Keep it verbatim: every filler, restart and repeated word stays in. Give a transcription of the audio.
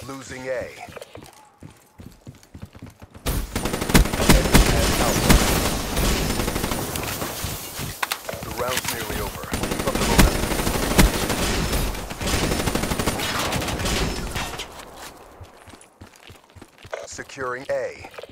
Losing A. The round's nearly over. Keep up the momentum. Securing A.